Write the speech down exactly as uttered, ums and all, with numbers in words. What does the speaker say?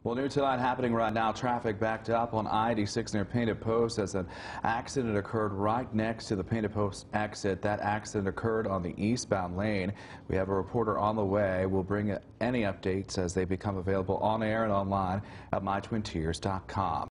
Well, new tonight happening right now. Traffic backed up on I eighty-six near Painted Post as an accident occurred right next to the Painted Post exit. That accident occurred on the eastbound lane. We have a reporter on the way. We'll bring any updates as they become available on air and online at my twin tiers dot com.